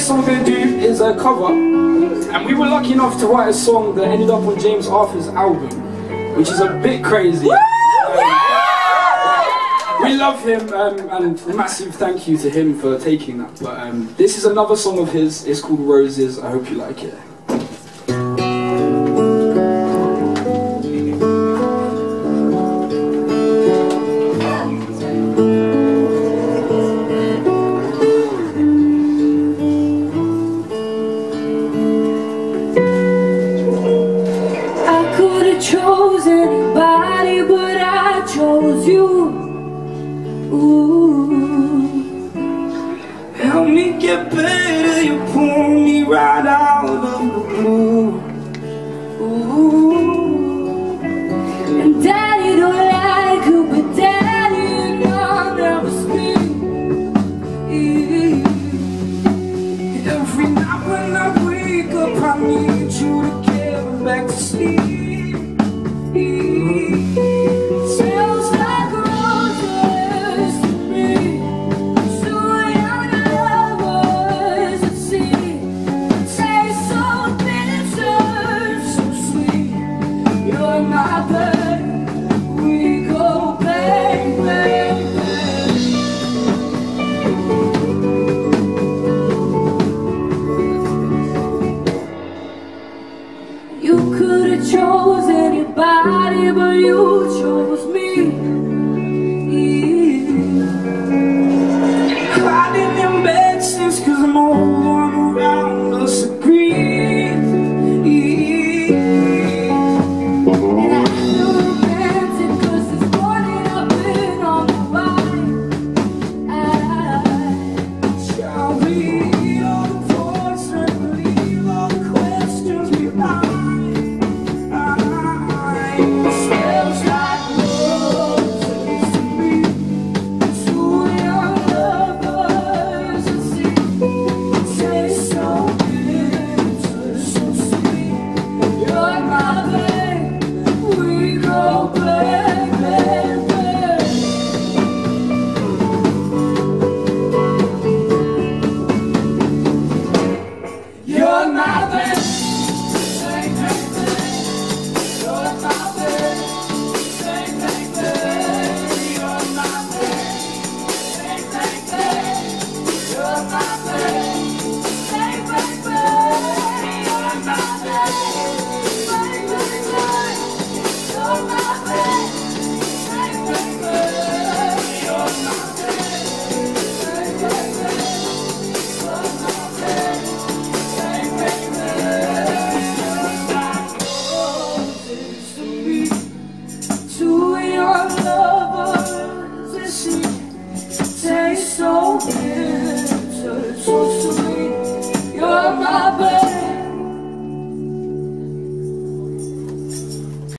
next song I'm going to do is a cover, and we were lucky enough to write a song that ended up on James Arthur's album, which is a bit crazy. We love him, and a massive thank you to him for taking that. But this is another song of his. It's called Roses. I hope you like it. Chose anybody, but I chose you. Ooh. Help me get better, you pull me right out of the blue. Ooh. And Daddy don't like you, but Daddy, you know I'll never speak. Every night when I wake up, I need you to get me back to sleep. Smells like roses to me, so young lovers at sea. Taste so bitter, so sweet. You're my bird, we go bang, bang, bang. You could have chose anybody, but you